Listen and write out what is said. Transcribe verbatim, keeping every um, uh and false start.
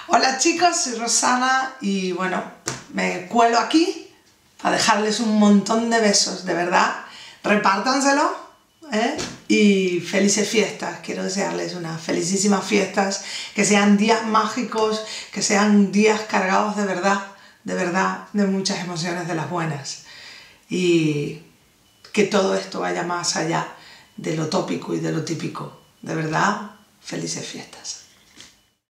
Hola chicos, soy Rosana y bueno, me cuelo aquí para dejarles un montón de besos, de verdad. Repártanselo, ¿eh? Y felices fiestas. Quiero desearles unas felicísimas fiestas, que sean días mágicos, que sean días cargados de verdad, de verdad, de muchas emociones, de las buenas. Y que todo esto vaya más allá de lo tópico y de lo típico. De verdad, felices fiestas.